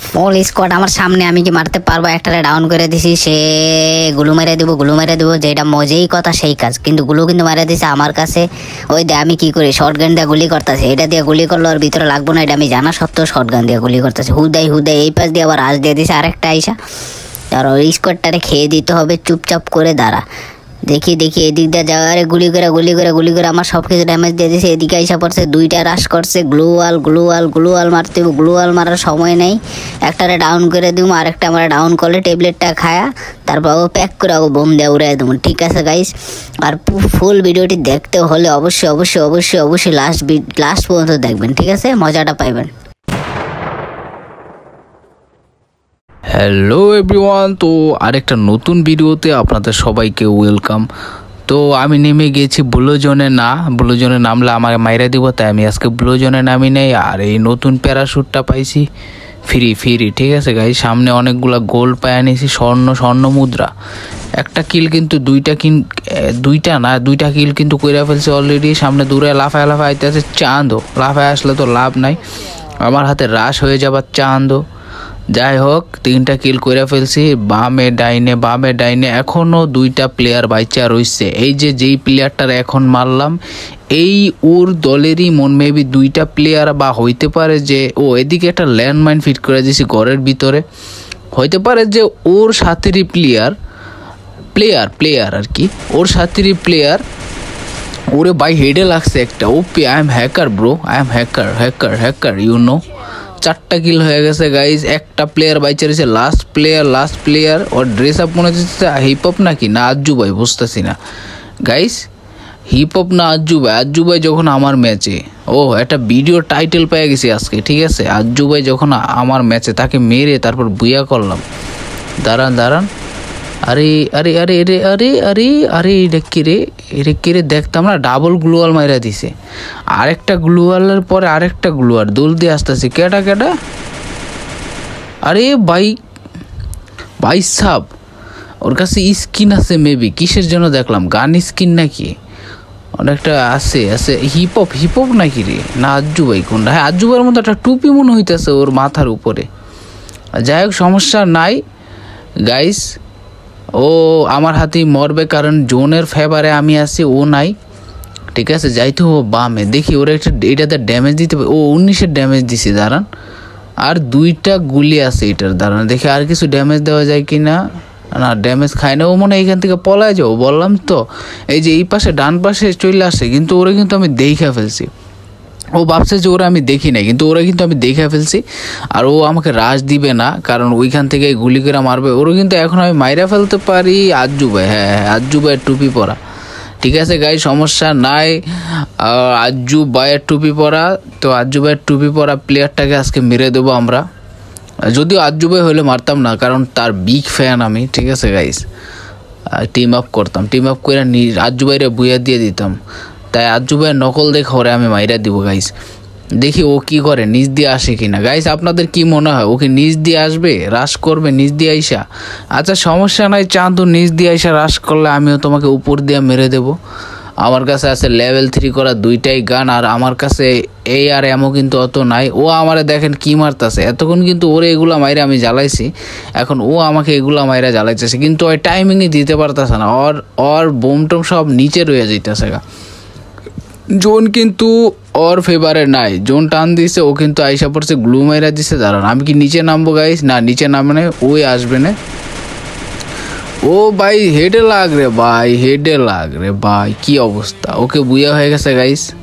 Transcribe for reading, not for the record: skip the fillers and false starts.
ফুল squad আমার সামনে, আমি কি মারতে পারবো? একটারে ডাউন করে দিছি, সে গুলু মেরে দেবো যেটা মজেই কথা সেই কাজ, কিন্তু গুলু কিন্তু মারে দিছে আমার কাছে। ওই দে আমি কি করি, শর্ট গান দিয়ে গুলি করতেছে, এটা দিয়ে গুলি করলো আর ভিতরে লাগবো না, এটা আমি জানা সত্ত্বেও শর্ট গান দিয়ে গুলি করতেছে হুদাই এই পাশ দিয়ে আবার আজ দিয়ে দিছে আরেকটা আইসা। আর ওই স্কোয়াডটারে খেয়ে দিতে হবে, চুপচাপ করে দাঁড়া। দেখি এদিক দিয়ে যাওয়া, আরে গুলি করে আমার সব কিছু ড্যামেজ দিয়ে দিয়েছে। এদিকে আইসা পড়ছে, দুইটা রাশ করছে, গ্লুয়াল মারতে হবে, গ্লুয়াল মারার সময় নেই। একটারে ডাউন করে দিব, আরেকটা আমরা ডাউন করলে ট্যাবলেটটা খায়া তারপর ও প্যাক করে বোম দিয়ে উড়াই দেবো। ঠিক আছে গাইস, আর ফুল ভিডিওটি দেখতে হলে অবশ্যই লাস্ট পর্যন্ত দেখবেন, ঠিক আছে? মজাটা পাইবেন। হ্যালো এভরিওয়ান, তো আরেকটা নতুন ভিডিওতে আপনাদের সবাইকে ওয়েলকাম। তো আমি নেমে গেছি ব্লু জোনে নামলে আমাকে মাইরা দিব, তাই আমি আজকে ব্লু জোনে নামি নেই। আর এই নতুন প্যারাশুটটা পাইছি ফ্রি, ঠিক আছে গাই। সামনে অনেকগুলা গোল্ড পায় নিয়েছি, স্বর্ণ মুদ্রা। একটা কিল কিন্তু দুইটা কিল কিন্তু কইরা ফেলছে অলরেডি। সামনে দূরে লাফায় আইতে আছে চাঁদও, লাফায় আসলে তো লাভ নাই, আমার হাতে রাশ হয়ে যাবার চাঁদও। যাই হোক, 3টা কিল করে ফেলছি, বামে ডাইনে এখনো 2টা প্লেয়ার বাইচা রয়েছে। এই যেই প্লেয়ারটার এখন মারলাম, এই ওর দলেরই মেবি 2টা প্লেয়ার, বা হইতে পারে যে এদিকে একটা ল্যান্ডমাইন ফিট করে দিয়েছি ঘরের ভিতরে, হইতে পারে যে ওর সাথেরই প্লেয়ার আর কি, ওর সাথেরই প্লেয়ার। ওরে ভাই হেডে লাগছে একটা, OP I am hacker bro, I am hacker you know. 4টা কিল হয়ে গেছে গাইজ, একটা প্লেয়ার বাইচে রয়েছে, লাস্ট প্লেয়ার। ওর ড্রেস আপ মনে হচ্ছে হিপ হপ নাকি না আজ্জু ভাই, বুঝতেছি না গাইজ, হিপ হপ না আজ্জু ভাই যখন আমার ম্যাচে, একটা ভিডিও টাইটেল পেয়ে গেছি আজকে, ঠিক আছে? আজ্জু ভাই যখন আমার ম্যাচে, তাকে মেরে তারপর বুয়া করলাম। দাঁড়ান আরে এটা কি রে দেখতাম না, ডাবল গ্লুয়াল মাইরা দিছে। আরেকটা গ্লুয়ালের পরে আরেকটা গ্লুয়াল দোল দিয়ে আসতেছে। কেটা আরে ভাই সাব, ওর কাছে স্কিন আছে মেবি, কিসের জন্য দেখলাম, গান স্কিন নাকি অনেকটা আছে হিপ হপ নাকি রে, না আজ্জু ভাই কোনটা? হ্যাঁ, আজ্জু ভাইয়ের মতো একটা টুপি মনে হইতেছে ওর মাথার উপরে। যাই হোক, সমস্যা নাই গাইস, ও আমার হাতেই মরবে, কারণ জোনের ফেভারে আমি আছি, ও নাই, ঠিক আছে? যাইতে ও বামে, দেখি ওরা এটাতে ড্যামেজ দিতে পারে। 19-এর ড্যামেজ দিছে, দাঁড়ান। আর 2টা গুলি আছে এটার, দাঁড়ান দেখি আর কিছু ড্যামেজ দেওয়া যায় কি না। ড্যামেজ খায় না ও, মনে হয় এখান থেকে পলায় যাও, বললাম তো। এই যে এই পাশে ডান পাশে চলে আসে, কিন্তু ওরা কিন্তু আমি দেখা ফেলছি। ও ভাবছে যে ওরা আমি দেখি নাই, কিন্তু ওরা কিন্তু আমি দেখে ফেলছি। আর ও আমাকে রাশ দিবে না, কারণ ওইখান থেকে গুলি করে মারবে। ওরা কিন্তু এখন আমি মাইরা ফেলতে পারি। আজ্জু ভাই, হ্যাঁ আজ্জু ভাইয়ের টুপি পরা, ঠিক আছে গাই, সমস্যা নাই। আজ্জু ভাইয়ের টুপি পরা, তো আজ্জু ভাইয়ের টুপি পরা প্লেয়ারটাকে আজকে মেরে দেবো আমরা। যদিও আজ্জু ভাই হলে মারতাম না, কারণ তার বিগ ফ্যান আমি, ঠিক আছে গাইস? টিম আপ করতাম, টিম আপ করে আজ্জু ভাইরে বুয়া দিয়ে দিতাম। তাই আজ্জু ভাইয়ের নকল দেখে ওরে আমি মাইরা দিব গাইস। দেখি ও কি করে, নিচ দিয়ে আসে কিনা গাইস। আপনাদের কি মনে হয়, ওকে নিচ দিয়ে আসবে, রাশ করবে নিচ দিয়ে আইসা? আচ্ছা সমস্যা নাই, চাঁদু নিচ দিয়ে আইসা রাশ করলে আমিও তোমাকে উপর দিয়ে মেরে দেব। আমার কাছে আছে লেভেল 3 করা 2টাই গান, আর আমার কাছে এই আর এমও কিন্তু অত নাই। ও আমারে দেখেন কি মারতেছে, এতক্ষণ কিন্তু ওরে এগুলা মাইরা আমি জ্বালাইছি, এখন ও আমাকে এগুলা মাইরা জ্বালাইতেছে, কিন্তু ওই টাইমিংই দিতে পারতেছে না। ওর বোম টোম সব নিচে রয়ে যাইতেছে গা। জোন কিন্তু ওর ফেভারে নাই, জোন টান দিছে, ও কিন্তু আইসা পড়ছে গ্লু মাইরা দিছে। দাঁড়ান আমি কি নিচে নামবো গাইস? না, নিচে নামনে ওই আসবে না। ও ভাই হেডে লাগ রে ভাই, কি অবস্থা, ওকে বুয়া হয়ে গেছে গাইস।